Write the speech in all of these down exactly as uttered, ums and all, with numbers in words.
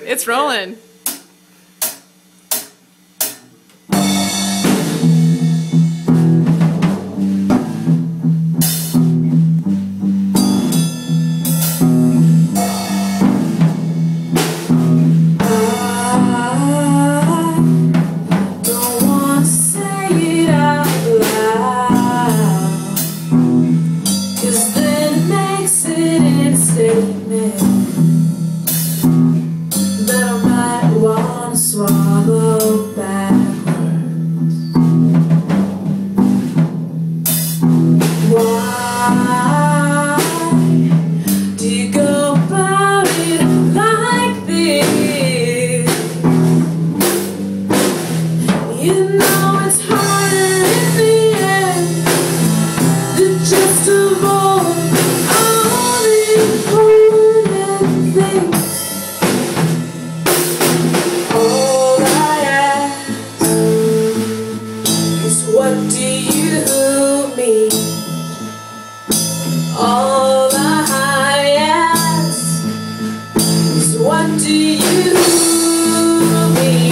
It's rolling. That I might wanna swallow backwards. Why do you go about it like this? You know it's harder in the end to just avoid all the important things. What do you mean? All I ask is what do you mean?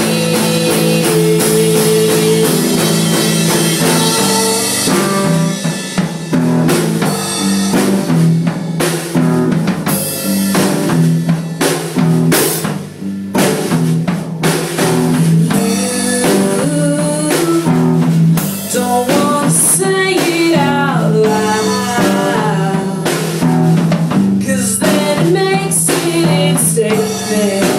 Don't wanna say it out loud, 'cause then it makes it instant.